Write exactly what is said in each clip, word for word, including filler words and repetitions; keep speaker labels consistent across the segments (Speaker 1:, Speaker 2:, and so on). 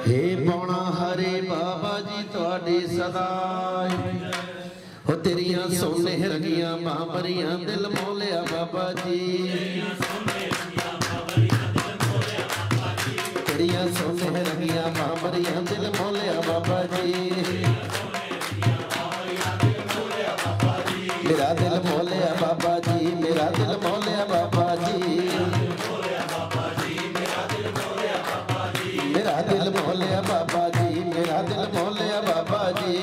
Speaker 1: हे पौना हरे बाबा जी तुहाडी सदाई हो तेरिया सोने रंगिया बाबरियां दिल मोलिया बाबा जी तेरिया सोने रंगिया बाबरियां दिल मोलिया बाबा जी मेरा दिल मोलिया बाबा जी मेरा दिल मोलिया बाबा जी मेरा दिल मोलिया बाबा जी मेरा दिल मोलिया बाबा जी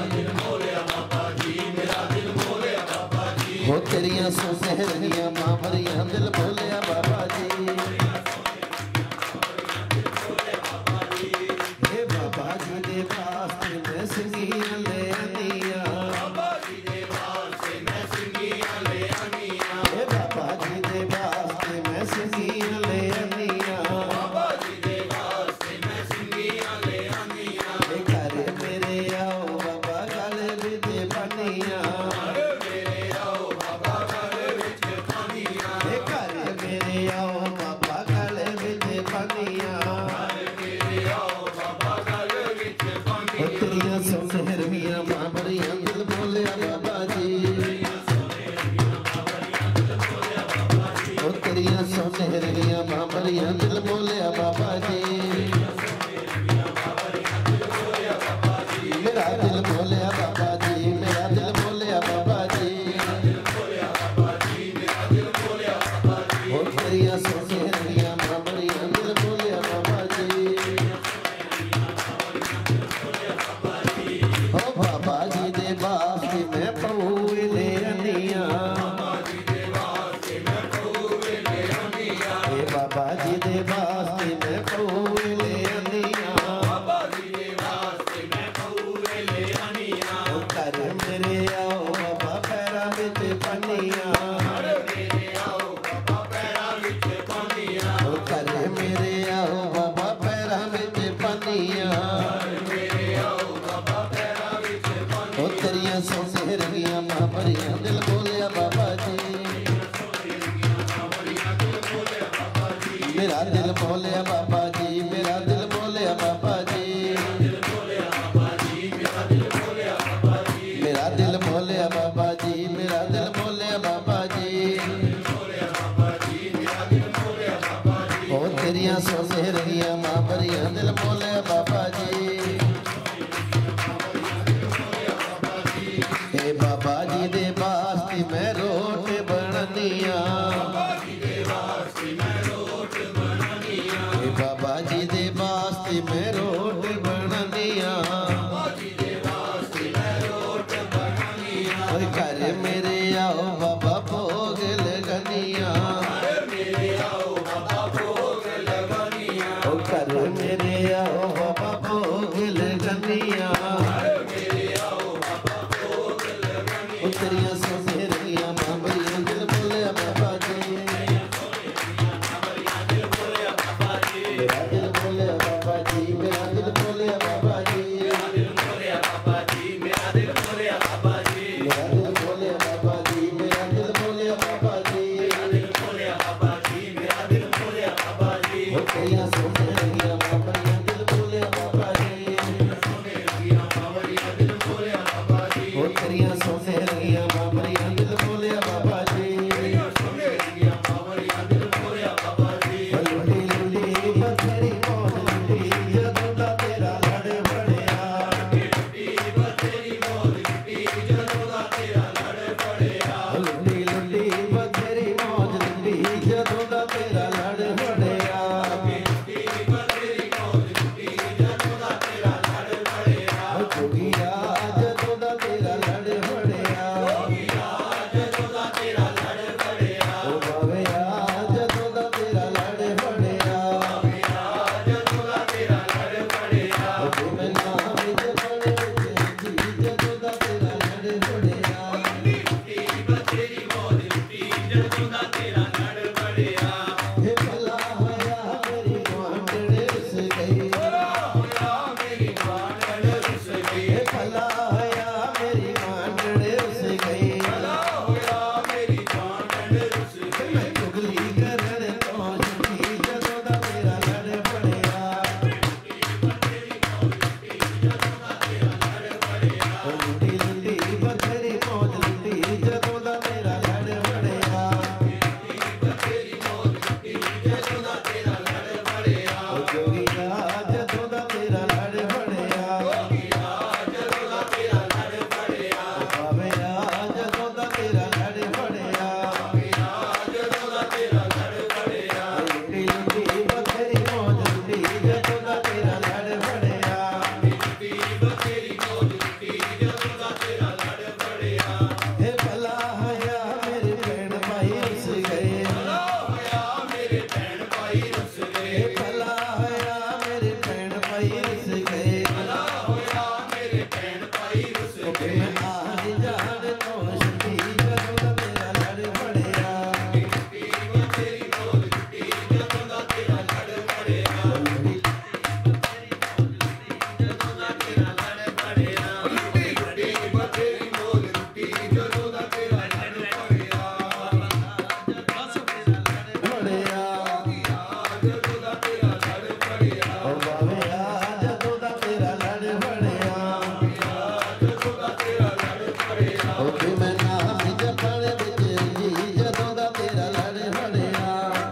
Speaker 1: हो तेरिया सुनहरियां बाबरियां दिल मोलिया बाबा जी हे बाबा जी दे पास मैं सिंगियां ले आनिया बाबा जी दे पास मैं सिंगियां ले आनिया हे बाबा जी दे पास मैं सिंगियां ले आनिया बाबा जी दे पास मैं सिंगियां ले आनिया हे घर मेरे आओ बाबा गल विच पानिया हे घर मेरे आओ बाबा गल विच पानिया हे घर मेरे आओ बाबा गल विच पानिया तेरिया सुनहरियां बाबरियां दिल मोलिया बाबा जी ओ तेरिया सुनहरियां बाबरियां दिल मोलिया बाबा जी मेरा दिल मोलिया बाबा जी मेरा दिल मोलिया बाबा जी ओ तेरिया सुनहरियां बाबरियां दिल मोलिया बाबा जी ओ बाबा जी दे वास्ते मैं पऊए ले आनिया हे बाबा जी दे वास्ते मैं पऊए ले आनिया ओ घर मेरे आओ बाबा पैरां विच पानिया ओ घर मेरे आओ बाबा पैरां विच पानिया ओ तेरिया सुनहरियां बाबरियां दिल मोलिया बाबा जी मेरा दिल मोलिया बाबा जी मेरा दिल मोलिया बाबा जी मेरा दिल मोलिया बाबा जी मेरा दिल मोलिया बाबा जी ओ तेरिया सुनहरियां बाबरियां दिल मोलिया बाबा जी हे बाबा जी दे वास्ते मैं रोट बननिया हे बाबा जी दे वास्ते मैं रोट बननिया ओए घर मेरे आओ बाबा भोग लगनिया ओ घर मेरे आओ बाबा भोग लगनिया तेरिया सुनहरियां बाबरियां दिल मोलिया बाबा जी मेरा दिल मोलिया बाबा जी मेरा दिल मोलिया बाबा जी मेरा दिल मोलिया बाबा जी मेरा दिल मोलिया बाबा जी मेरा दिल मोलिया बाबा जी ओ तेरिया सुनहरियां बाबरियां दिल मोलिया बाबा जी ओ तेरिया सुनहरियां बाबरियां दिल मोलिया बाबा जी लुटी लुटी बथेरी मौज लुटी जदों दा तेरा भाई रुस गए मेरे भैन भाई रुस गए मैं आज जान तो छुट्टी जदों दा मेरा लड़ फड़िया तेरी बोल छुट्टी जदों दा तेरा लड़ फड़िया जदों दा तेरा लड़ फड़िया तेरी बोल छुट्टी जदों दा तेरा लड़ फड़िया बस तेरा लड़ फड़िया जदों दा तेरा लड़ फड़िया ओ बावे आ जदों दा तेरा लड़ फड़िया जदों दा तेरा लड़ फड़िया ओ कि मैं नाम जपण विच जी जदों दा तेरा लड़ फड़िया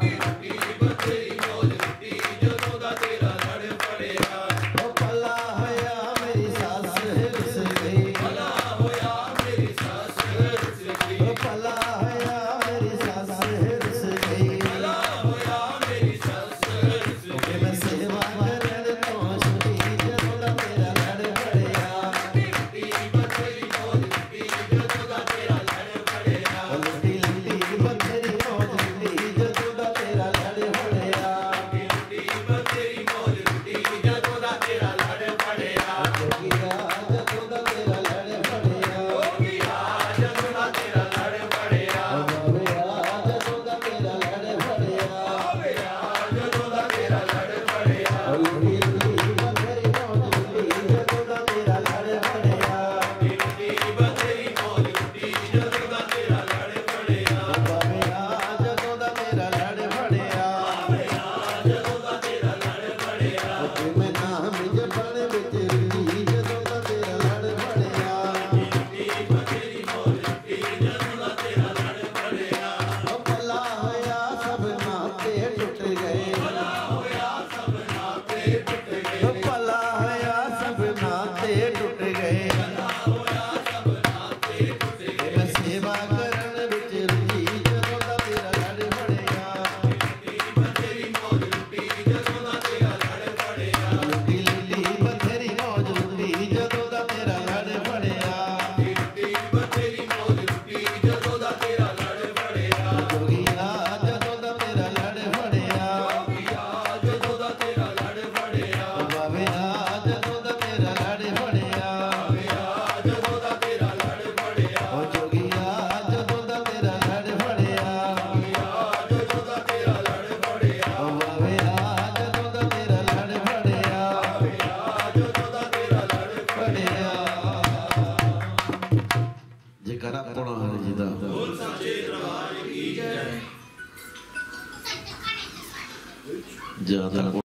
Speaker 1: तेरी बोल छुट्टी जदों दा तेरा लड़ फड़िया ओ भला होया मेरी सस रुस गई भला होया मेरी सस रुस गई ओ भला होया मेरी सस रुस गई भला होया मेरी सस रुस गई मैं सेवा करन तो छुट्टी जदों दा तेरा लड़ फड़िया तेरी बोल छुट्टी जदों दा तेरा लड़ फड़िया लुटी लुटी बथेरी मौज लुटी जदों दा तेरा लड़ फड़िया लुटी बथेरी मौज लुटी जदों दा तेरा लड़ फड़िया जोगिया जदों दा तेरा लड़ फड़िया जोगिया जदों दा तेरा लड़ फड़िया बावे आ जदों दा तेरा लड़ फड़िया बावे आ जदों दा तेरा लड़ फड़िया लुटी लुटी बथेरी मौज लुटी जदों दा तेरा लड़ फड़िया लुटी बथेरी मौज लुटी जदों दा तेरा लड़ फड़िया बावे आ जदों दा तेरा लड़ फड़िया बावे आ जदों दा तेरा लड़ फड़िया कि मैं नाम जपण विच जी जदों दा तेरा लड़ फड़िया लुटी बथेरी मौज लुटी जदों दा तेरा लड़ फड़िया ओ भला होया सब नाते टुट गए भला होया सब नाते टुट गए ओ भला होया सब नाते टुट गए भला होया सब नाते टुट गए मैं सेवा करन विच रुचि जदों दा तेरा लड़ फड़िया लुटी बथेरी मौज लुटी जदों दा तेरा लड़ फड़िया लुटी लुटी बथेरी मौज लुटी जदों दा तेरा लड़ फड़िया लुटी बथेरी मौज लुटी जदों दा तेरा लड़ फड़िया जोगिया जदों दा तेरा लड़ फड़िया जोगिया जदों दा तेरा लड़ फड़िया बावे आ जदों दा तेरा लड़ फड़िया बावे आ जदों दा तेरा लड़ फड़िया ओ जोगिया जदों दा तेरा लड़ फड़िया जोगिया जदों दा तेरा लड़ फड़िया ओ बावे आ जदों दा तेरा लड़ फड़िया बावे आ जदों दा तेरा लड़ फड़िया ਜੇਕਰ ਆਪਣਾ ਹਰ ਜੀ ਦਾ ਬੋਲ ਸੱਚੇ ਦਰਬਾਰ ਕੀ ਜੈ ਜਿਆਦਾ